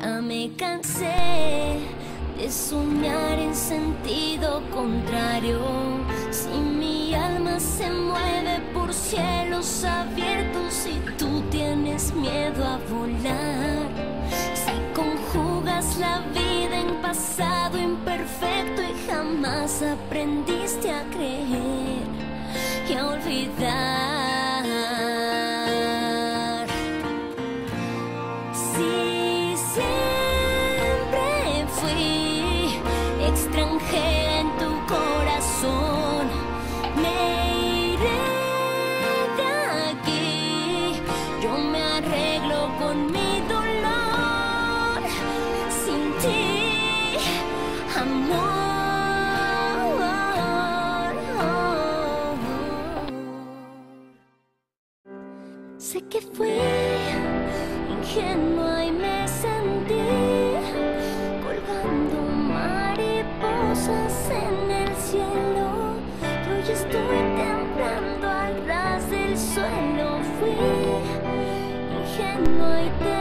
Ya me cansé de soñar en sentido contrario. Si mi alma se mueve por cielos abiertos y tú tienes miedo a volar, si conjugas la vida en pasado imperfecto y jamás aprendiste a creer y a olvidar. Si siempre fui extranjera en tu corazón, me iré de aquí. Yo me arreglo con mi dolor. Sin ti, amor. Sé que fui ingenua y me sentí colgando mariposas en el cielo. Yo ya estoy temblando al ras del suelo. Fui ingenua y te